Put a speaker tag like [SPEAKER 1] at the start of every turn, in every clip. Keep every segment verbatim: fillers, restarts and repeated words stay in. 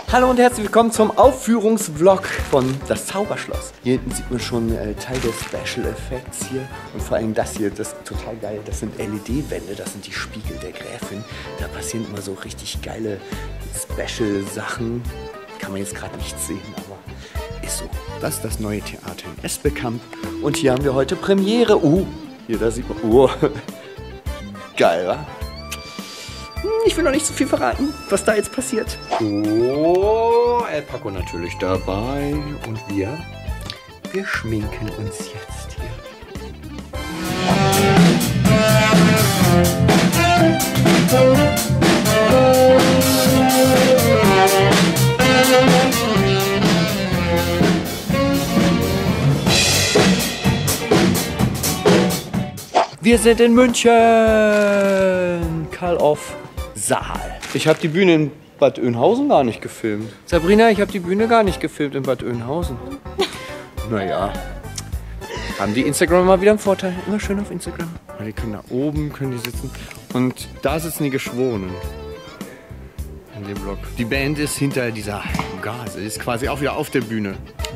[SPEAKER 1] Hallo und herzlich willkommen zum Aufführungsvlog von Das Zauberschloss. Hier hinten sieht man schon äh, Teil der Special Effects hier. Und vor allem das hier, das ist total geil. Das sind L E D-Wände, das sind die Spiegel der Gräfin. Da passieren immer so richtig geile Special-Sachen. Kann man jetzt gerade nicht sehen, aber ist so. Das ist das neue Theater in Esbekamp. Und hier haben wir heute Premiere. Uh, hier, da sieht man. Uh, geil, wa? Ich will noch nicht so viel verraten, was da jetzt passiert. Oh, El Paco natürlich dabei. Und wir, wir schminken uns jetzt hier. Wir sind in München. Karl-Off Saal. Ich habe die Bühne in Bad Oeynhausen gar nicht gefilmt. Sabrina, ich habe die Bühne gar nicht gefilmt in Bad Oeynhausen. Naja, haben die Instagram mal wieder einen Vorteil. Immer schön auf Instagram. Die können da oben, können die sitzen. Und da sitzen die Geschworenen. In dem Block. Die Band ist hinter dieser Gase, ist quasi auch wieder auf der Bühne.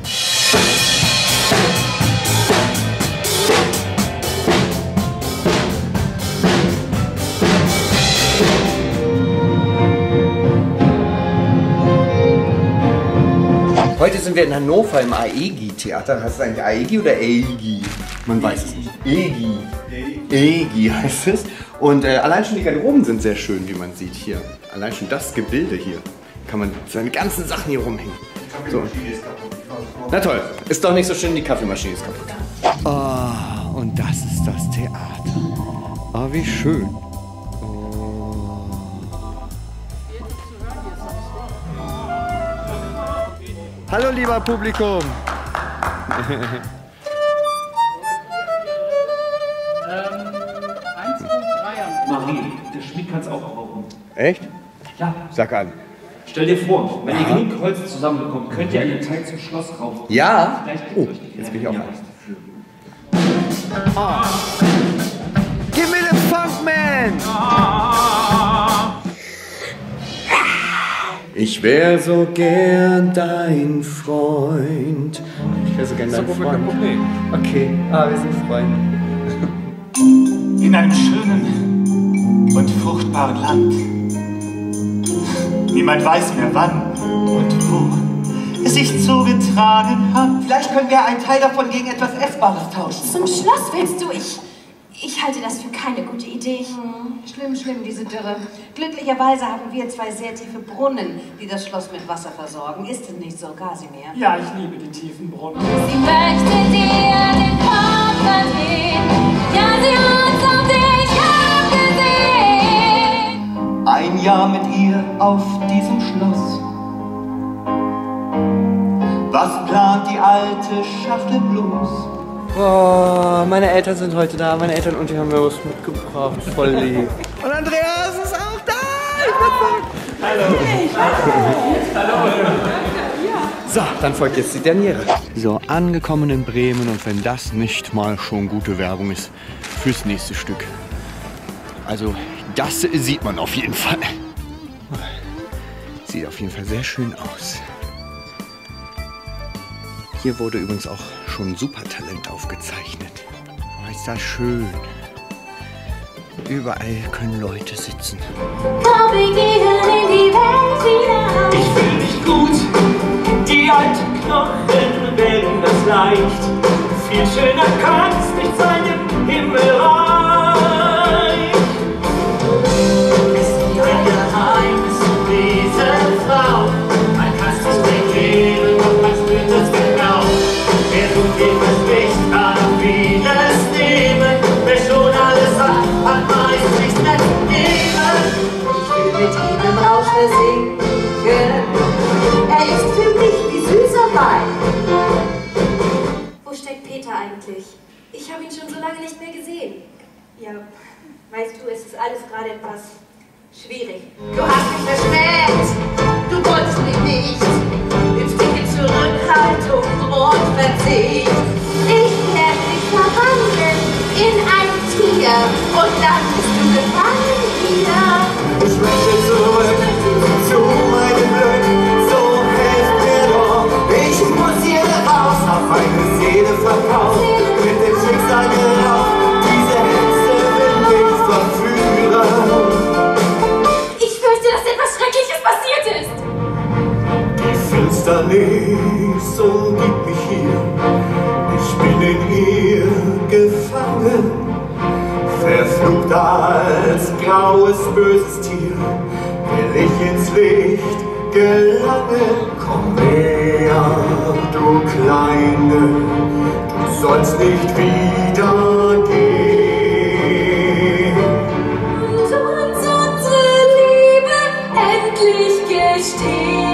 [SPEAKER 1] Heute sind wir in Hannover im Aegi-Theater. Heißt es eigentlich Aegi oder Aegi? Man weiß es nicht. Aegi. Aegi heißt es. Und äh, allein schon die Garderoben sind sehr schön, wie man sieht hier. Allein schon das Gebilde hier. Kann man seine ganzen Sachen hier rumhängen. Die Kaffeemaschine ist kaputt. Na toll. Ist doch nicht so schön, die Kaffeemaschine ist kaputt. Oh, und das ist das Theater. Oh, wie schön. Hallo lieber Publikum!
[SPEAKER 2] ähm, eins Punkt drei Marie, der Schmied kann es auch brauchen.
[SPEAKER 1] Echt?
[SPEAKER 2] Ja.
[SPEAKER 1] Sag an.
[SPEAKER 2] Stell dir vor, wenn ihr genug Holz zusammenbekommt, könnt ihr einen Teil zum Schloss raufen.
[SPEAKER 1] Ja? Oh, jetzt bin ich auch raus. Oh. Gib mir den Funkman! Ich wär so gern dein Freund. Ich wär so gern dein Freund. Okay, ah, wir sind Freunde.
[SPEAKER 3] In einem schönen und fruchtbaren Land. Niemand weiß mehr wann und wo es sich zugetragen hat.
[SPEAKER 4] Vielleicht können wir einen Teil davon gegen etwas Essbares tauschen.
[SPEAKER 5] Zum Schloss willst du? Ich... Ich halte das für keine gute Idee. Hm. Schlimm, schlimm, diese Dürre. Glücklicherweise haben wir zwei sehr tiefe Brunnen, die das Schloss mit Wasser versorgen. Ist es nicht so, Kasimir?
[SPEAKER 2] Ja, ich liebe die tiefen Brunnen.
[SPEAKER 6] Sie möchte dir den Kopf verdrehen. Ja, sie hat's auf dich abgesehen.
[SPEAKER 4] Ein Jahr mit ihr auf diesem Schloss. Was plant die alte Schachtel bloß?
[SPEAKER 1] Oh, meine Eltern sind heute da, meine Eltern und die haben mir was mitgebracht. Voll lieb. Und Andreas ist auch da! Hallo! Hallo! So, dann folgt jetzt die Derniere. So, angekommen in Bremen und wenn das nicht mal schon gute Werbung ist fürs nächste Stück. Also, das sieht man auf jeden Fall. Sieht auf jeden Fall sehr schön aus. Hier wurde übrigens auch schon Supertalent aufgezeichnet. Oh, ist das schön. Überall können Leute sitzen.
[SPEAKER 6] Komm, wir gehen in die Welt hinein.
[SPEAKER 3] Ich fühl mich gut, die alten Knochen werden das leicht. Viel schöner kann's nicht sein im Himmelreich. Es gibt ein Geheimnis um diese Frau. Man kann's nicht erklären, doch man spürt es genau. Wer so viel verspricht, kann vieles nehmen. Wer schon alles hat, hat meist nichts mehr zu geben.
[SPEAKER 4] Ich will mit ihm im Rausch versinken. Er ist für mich wie süßer Wein.
[SPEAKER 5] Wo steckt Peter eigentlich? Ich habe ihn schon so lange nicht mehr gesehen. Ja, weißt du, es ist alles gerade etwas schwierig.
[SPEAKER 4] Du hast mich verschmäht. Du wolltest mich nicht. Instinkt, Zurückhaltung und Verzicht.
[SPEAKER 6] Ich werde dich verwandeln in ein Tier und dann bist du gefangen wieder.
[SPEAKER 3] Ich möchte zurück zu meinem Glück, so hier. Ich bin in ihr gefangen, verflucht als graues, böses Tier. Will ich ins Licht gelangen, komm her, du Kleine, du sollst nicht wieder gehen.
[SPEAKER 6] Und uns unsere Liebe endlich gestehen.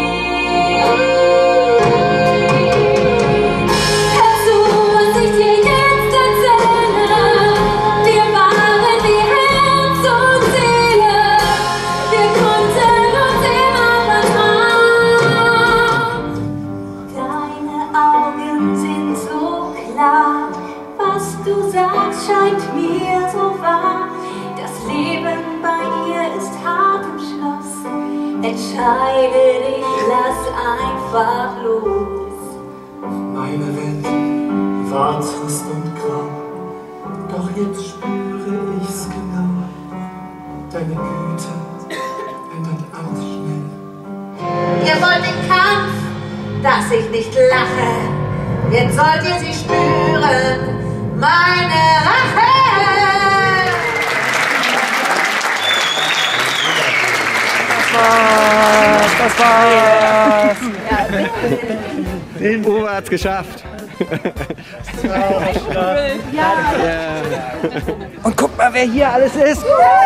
[SPEAKER 6] Hörst du, was ich dir jetzt erzähle? Wir waren wie Herz und Seele. Wir konnten uns immer vertrauen. Deine Augen sind so klar. Was du sagst, scheint mir so wahr. Das Leben bei ihr ist hart im Schloss. Entscheide dich, lass einfach los.
[SPEAKER 3] Meine Welt war trist und grau, doch jetzt spüre ich's genau. Deine Güte ändert alles schnell.
[SPEAKER 4] Ihr wollt den Kampf, dass ich nicht lache. Jetzt sollt ihr sie spüren, meine Rache.
[SPEAKER 1] Das war's! Den Uwe hat's geschafft. Ja. Und guck mal, wer hier alles ist.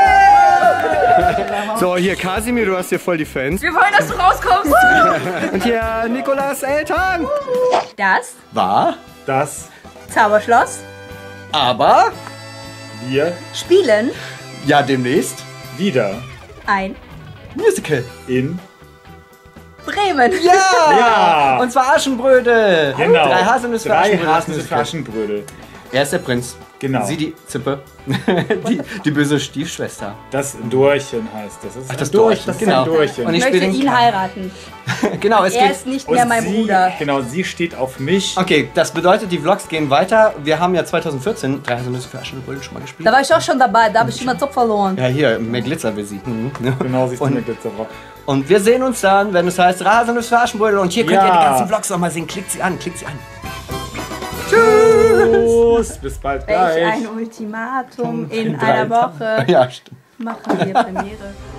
[SPEAKER 1] So, hier Kasimir, du hast hier voll die Fans.
[SPEAKER 7] Wir wollen, dass du rauskommst.
[SPEAKER 1] Und hier Nikolas Eltern.
[SPEAKER 7] Das
[SPEAKER 1] War,
[SPEAKER 3] Das
[SPEAKER 7] Zauberschloss
[SPEAKER 1] aber,
[SPEAKER 3] wir
[SPEAKER 7] spielen
[SPEAKER 1] ja demnächst
[SPEAKER 3] wieder
[SPEAKER 7] ein
[SPEAKER 1] Musical.
[SPEAKER 3] in
[SPEAKER 7] Bremen.
[SPEAKER 1] Ja!
[SPEAKER 3] Ja.
[SPEAKER 1] Und zwar Aschenbrödel.
[SPEAKER 3] Genau.
[SPEAKER 1] Drei Haselnüsse für
[SPEAKER 3] Drei
[SPEAKER 1] Aschenbrödel.
[SPEAKER 3] Haselnüsse für Aschenbrödel.
[SPEAKER 1] Er ist der Prinz.
[SPEAKER 3] Genau.
[SPEAKER 1] Sie die Zippe. die, die böse Stiefschwester.
[SPEAKER 3] Das Dorchen heißt das. Das ist
[SPEAKER 1] Ach, das
[SPEAKER 3] ein Dorch,
[SPEAKER 1] Dorchen,
[SPEAKER 3] das ist
[SPEAKER 1] genau.
[SPEAKER 3] ein Dorchen.
[SPEAKER 1] Und
[SPEAKER 7] Ich
[SPEAKER 1] ich
[SPEAKER 7] möchte
[SPEAKER 1] spiele den
[SPEAKER 7] ihn
[SPEAKER 1] Ka-
[SPEAKER 7] heiraten.
[SPEAKER 1] Genau, es
[SPEAKER 7] Er
[SPEAKER 1] geht.
[SPEAKER 7] ist nicht
[SPEAKER 3] Und
[SPEAKER 7] mehr mein
[SPEAKER 3] sie,
[SPEAKER 7] Bruder.
[SPEAKER 3] Genau, sie steht auf mich.
[SPEAKER 1] Okay, das bedeutet, die Vlogs gehen weiter. Wir haben ja zwanzig vierzehn drei Haselnüsse für Aschenbrödel schon mal gespielt.
[SPEAKER 7] Da war ich auch schon dabei, da habe ich immer Zopf verloren.
[SPEAKER 1] Ja, hier, mehr Glitzer wir sie. Mhm.
[SPEAKER 3] Genau, siehst du
[SPEAKER 1] Und-
[SPEAKER 3] mit Glitzer drauf.
[SPEAKER 1] Und wir sehen uns dann, wenn es heißt Haselnüsse für Aschenbrödel. Und hier könnt ihr
[SPEAKER 3] Ja.
[SPEAKER 1] die ganzen Vlogs nochmal sehen. Klickt sie an, klickt sie an.
[SPEAKER 3] Tschüss, bis bald
[SPEAKER 7] Welch
[SPEAKER 3] gleich.
[SPEAKER 7] ein Ultimatum in
[SPEAKER 3] In drei
[SPEAKER 7] einer Woche
[SPEAKER 1] Ja, stimmt.
[SPEAKER 7] machen wir Premiere.